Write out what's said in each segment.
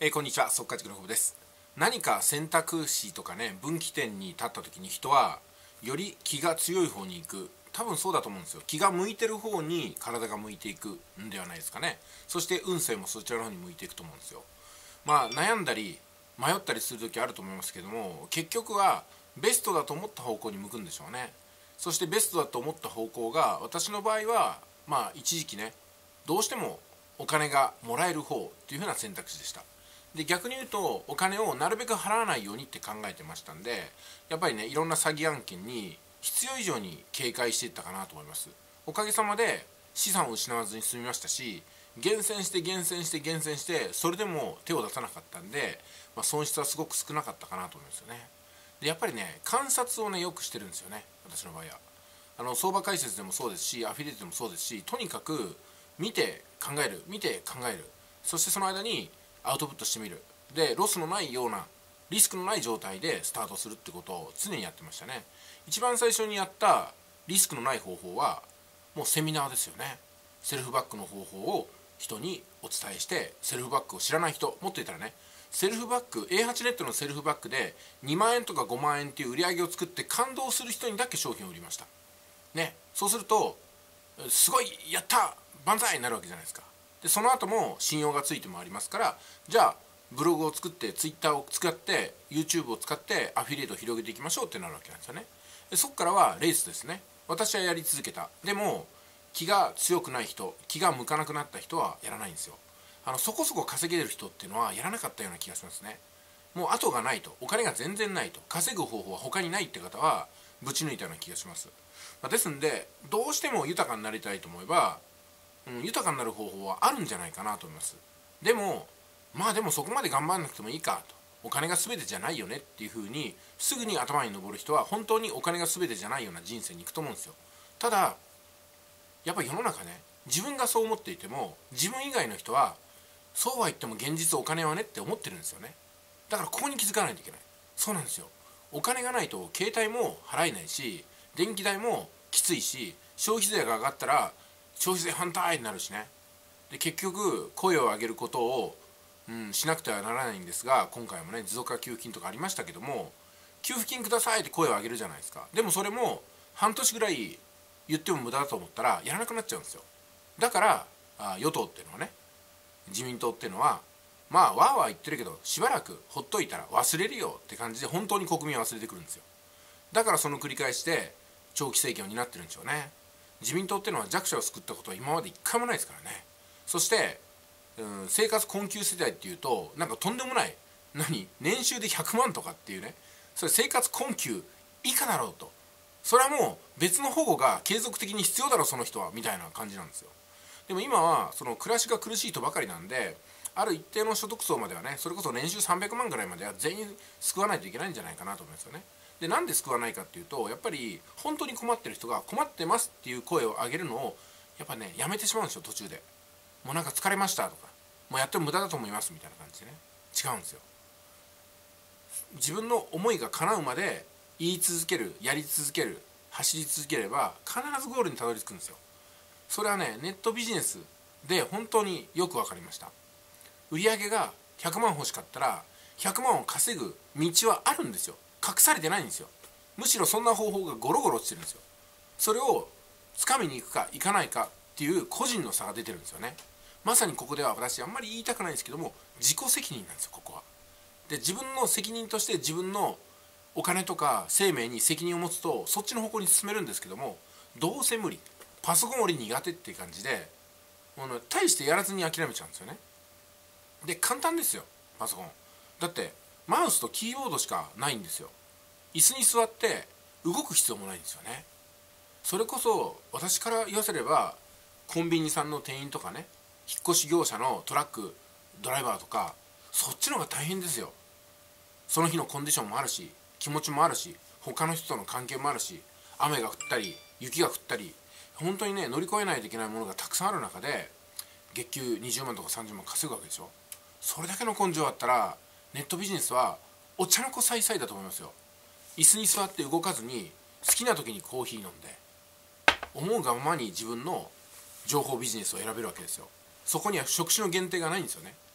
こんにちは、速稼塾の久保です。何か選択肢とかね、分岐点に立った時に人はより気が強い方に行く。多分そうだと思うんですよ。気が向いてる方に体が向いていくんではないですかね。そして運勢もそちらの方に向いていくと思うんですよ。悩んだり迷ったりする時あると思いますけども、結局はベストだと思った方向に向くんでしょうね。そしてベストだと思った方向が、私の場合は一時期ね、どうしてもお金がもらえる方っていう風な選択肢でした。で、逆に言うとお金をなるべく払わないようにって考えてましたんで、やっぱりね、いろんな詐欺案件に必要以上に警戒していったかなと思います。おかげさまで資産を失わずに済みましたし、厳選して厳選して厳選してそれでも手を出さなかったんで、損失はすごく少なかったかなと思いますよね。で、やっぱりね、観察をねよくしてるんですよね、私の場合は。相場解説でもそうですし、アフィリエイトでもそうですし、とにかく見て考える、見て考える、そしてその間にアウトプットしてみる。で、ロスのないような、リスクのない状態でスタートするってことを常にやってましたね。一番最初にやったリスクのない方法はもうセミナーですよね。セルフバックの方法を人にお伝えして、セルフバックを知らない人、もっと言ったらね、セルフバック A8 ネットのセルフバックで2万円とか5万円っていう売り上げを作って感動する人にだけ商品を売りましたね。そうするとすごい、やった、万歳になるわけじゃないですか。で、その後も信用がついてもありますから、じゃあブログを作って Twitter を使って YouTube を使ってアフィリエイトを広げていきましょうってなるわけなんですよね。で、そこからはレースですね。私はやり続けた。でも気が強くない人、気が向かなくなった人はやらないんですよ。そこそこ稼げる人っていうのはやらなかったような気がしますね。もう後がないと、お金が全然ないと、稼ぐ方法は他にないって方はぶち抜いたような気がします。ですんで、どうしても豊かになりたいと思えば、豊かになる方法はあるんじゃないかなと思います。でもでもそこまで頑張らなくてもいいかと、お金が全てじゃないよねっていう風にすぐに頭に上る人は本当にお金が全てじゃないような人生に行くと思うんですよ。ただやっぱり世の中ね、自分がそう思っていても自分以外の人はそうは言っても現実お金はねって思ってるんですよね。だからここに気づかないといけない。そうなんですよ。お金がないと携帯も払えないし、電気代もきついし、消費税が上がったら消費税反対になるしね。で、結局声を上げることを、しなくてはならないんですが、今回もね、持続化給付金とかありましたけども、給付金くださいって声を上げるじゃないですか。でもそれも半年ぐらい言っても無駄だと思ったらやらなくなっちゃうんですよ。だから与党っていうのはね、自民党っていうのはわーわー言ってるけど、しばらくほっといたら忘れるよって感じで本当に国民は忘れてくるんですよ。だからその繰り返しで長期政権を担ってるんでしょうね。自民党っていうのは弱者を救ったことは今まで一回もないですからね。そして、生活困窮世帯っていうとなんかとんでもない、年収で100万とかっていうね、それ生活困窮以下だろうと、それはもう別の保護が継続的に必要だろうその人はみたいな感じなんですよ。でも今はその暮らしが苦しいとばかりなんで、ある一定の所得層まではね、それこそ年収300万ぐらいまでは全員救わないといけないんじゃないかなと思いますよね。で、なんで救わないかっていうと、やっぱり本当に困ってる人が困ってますっていう声を上げるのをやっぱね、やめてしまうんですよ、途中で。もうなんか疲れましたとか、もうやっても無駄だと思いますみたいな感じでね、違うんですよ。自分の思いが叶うまで言い続ける、やり続ける、走り続ければ必ずゴールにたどり着くんですよ。それはね、ネットビジネスで本当によく分かりました。売上が100万欲しかったら100万を稼ぐ道はあるんですよ。隠されてないんですよ。むしろそんな方法がゴロゴロ落ちてるんですよ。それを掴みに行くか行かないかっていう個人の差が出てるんですよね。まさにここでは私あんまり言いたくないんですけども、自己責任なんですよ、ここは。で、自分の責任として自分のお金とか生命に責任を持つとそっちの方向に進めるんですけども、どうせ無理、パソコン俺苦手っていう感じで、もうね、大してやらずに諦めちゃうんですよね。で、簡単ですよ、パソコン。だってマウスとキーボードしかないんですよ。椅子に座って動く必要もないんですよね。それこそ私から言わせれば、コンビニさんの店員とかね、引っ越し業者のトラックドライバーとか、そっちの方が大変ですよ。その日のコンディションもあるし、気持ちもあるし、他の人との関係もあるし、雨が降ったり雪が降ったり、本当にね、乗り越えないといけないものがたくさんある中で月給20万とか30万稼ぐわけでしょ。それだけの根性あったらネットビジネスはお茶の子さいさいだと思いますよ。椅子に座って動かずに好きな時にコーヒー飲んで思うがままに自分の情報ビジネスを選べるわけですよ。そこには職種の限定がないんですよね。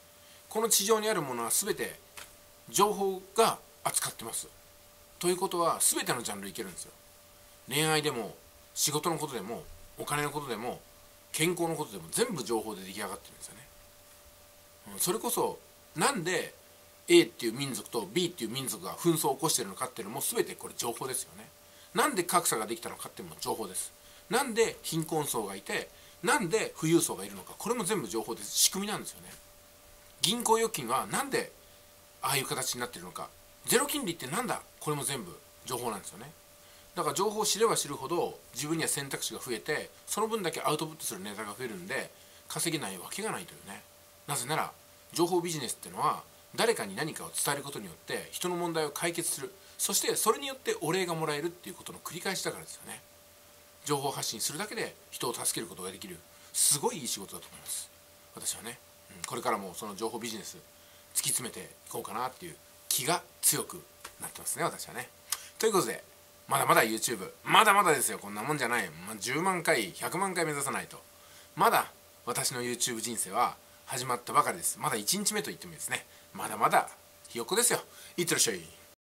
この地上にあるものは全て情報が扱ってます。ということは全てのジャンルいけるんですよ。恋愛でも仕事のことでもお金のことでも健康のことでも全部情報で出来上がってるんですよね。それこそなんで A っていう民族と B っていう民族が紛争を起こしているのかっていうのも全てこれ情報ですよね。なんで格差ができたのかっていうのも情報です。なんで貧困層がいてなんで富裕層がいるのか、これも全部情報です。仕組みなんですよね。銀行預金はなんでああいう形になっているのか、ゼロ金利ってなんだ、これも全部情報なんですよね。だから情報を知れば知るほど自分には選択肢が増えて、その分だけアウトプットするネタが増えるんで稼げないわけがないというね。なぜなら情報ビジネスっていうのは誰かに何かを伝えることによって人の問題を解決する、そしてそれによってお礼がもらえるっていうことの繰り返しだからですよね。情報発信するだけで人を助けることができる、すごいいい仕事だと思います私はね。これからもその情報ビジネス突き詰めていこうかなっていう気が強くなってますね、私はね。ということでまだまだ YouTube まだまだですよ。こんなもんじゃない、10万回100万回目指さないと。まだ私の YouTube 人生は始まったばかりです。まだ1日目と言ってもいいですね。まだまだひよっこですよ。いってらっしゃい。